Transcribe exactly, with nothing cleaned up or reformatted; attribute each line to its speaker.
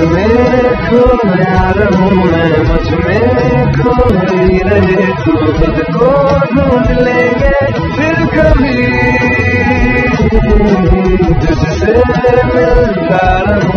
Speaker 1: में खोया रहूं मैं, मुझ में खोई रहे तू, खुद को ढूंढ लेंगे फिर कभी, जिससे मिलता रहूं